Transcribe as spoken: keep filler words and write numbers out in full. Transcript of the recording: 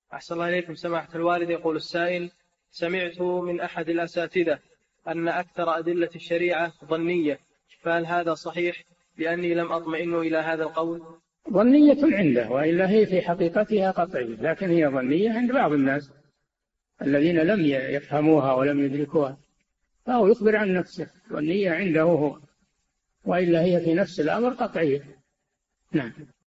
أحسن الله إليكم سماحة الوالد. يقول السائل: سمعت من أحد الأساتذة أن أكثر أدلة الشريعة ظنية، فهل هذا صحيح؟ لأني لم أطمئن إلى هذا القول. ظنية عنده، وإلا هي في حقيقتها قطعية، لكن هي ظنية عند بعض الناس الذين لم يفهموها ولم يدركوها، فهو يخبر عن نفسه، ظنية عنده هو، وإلا هي في نفس الأمر قطعية. نعم.